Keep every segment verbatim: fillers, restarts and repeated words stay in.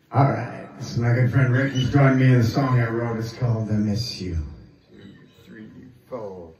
All right, this is my good friend Rick. He's joined me in the song I wrote. It's called I Miss You. Two, three, four.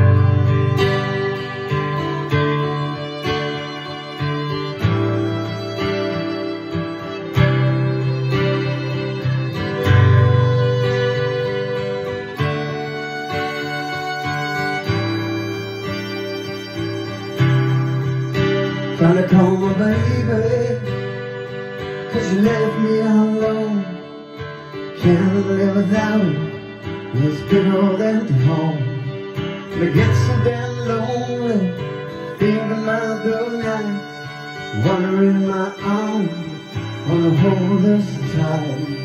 Trying to call my baby, cause you left me all alone. Can't live without him in this big old empty home. And I get so damn lonely, thinking about those nights, wandering my arms, wanna hold us tight.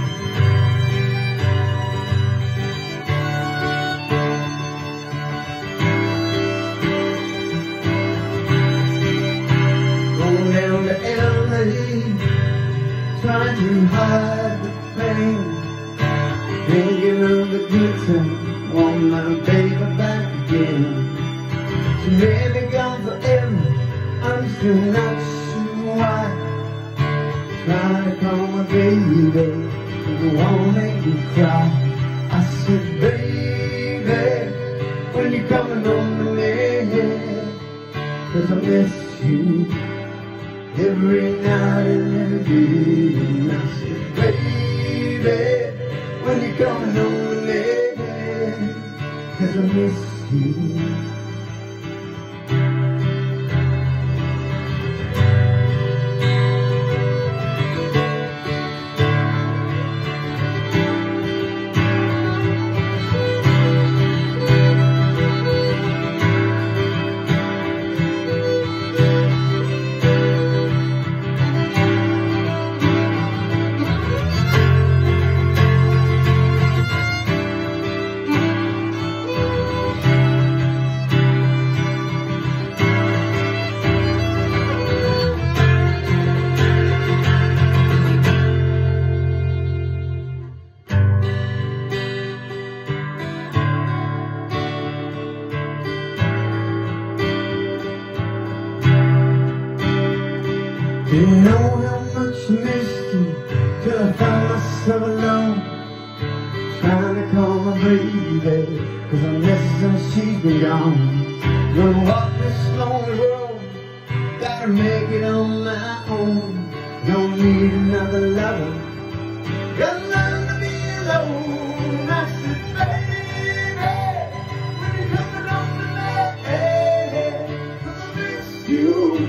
Trying to hide the pain, thinking of the good time, want my baby back again. She may be gone forever, I'm still not sure why. Trying to call my baby, but it won't make me cry. I said, baby, when you coming home to me, cause I miss you every night and every day. And I said, baby, when you coming home to me, cause I miss you. Didn't know how much I missed you till I found myself alone, trying to call my baby, cause I miss her, she's been gone. Gonna walk this lonely road, gotta make it on my own. Don't need another lover, gotta learn to be alone. I said, baby, when you coming home to me, cause I miss you.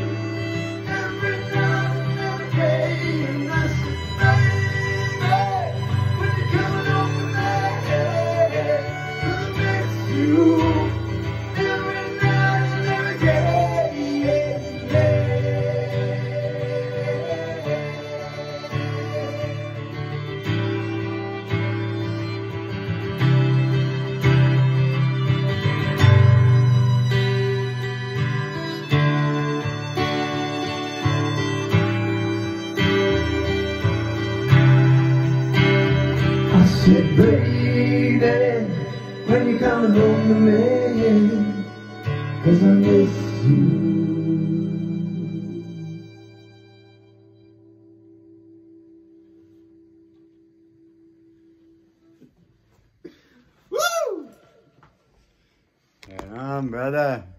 I said, baby, when you coming home to me, cause I miss you. Woo! Right on, brother.